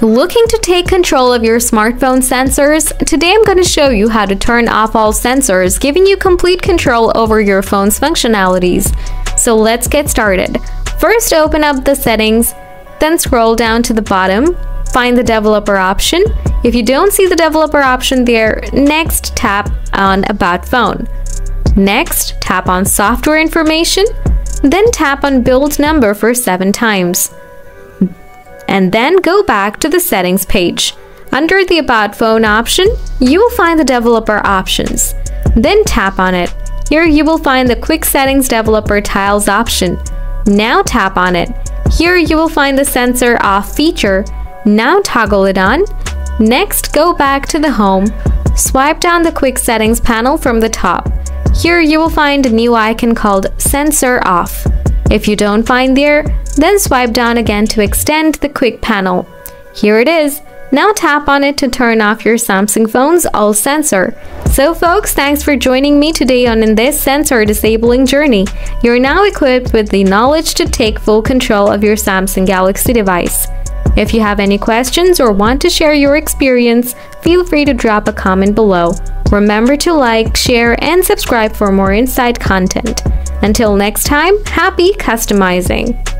Looking to take control of your smartphone sensors? Today I'm going to show you how to turn off all sensors, giving you complete control over your phone's functionalities. So let's get started. First, open up the settings, then scroll down to the bottom, find the developer option. If you don't see the developer option there, next tap on About Phone. Next, tap on Software Information, then tap on Build Number for 7 times. And then go back to the settings page. Under the About Phone option, you will find the developer options. Then tap on it. Here you will find the Quick Settings Developer Tiles option. Now tap on it. Here you will find the Sensor Off feature. Now toggle it on. Next, go back to the Home. Swipe down the Quick Settings panel from the top. Here you will find a new icon called Sensor Off. If you don't find there, then swipe down again to extend the quick panel. Here it is. Now tap on it to turn off your Samsung phone's all sensor. So folks, thanks for joining me today on this sensor disabling journey. You're now equipped with the knowledge to take full control of your Samsung Galaxy device. If you have any questions or want to share your experience, feel free to drop a comment below. Remember to like, share, and subscribe for more Inside content. Until next time, happy customizing!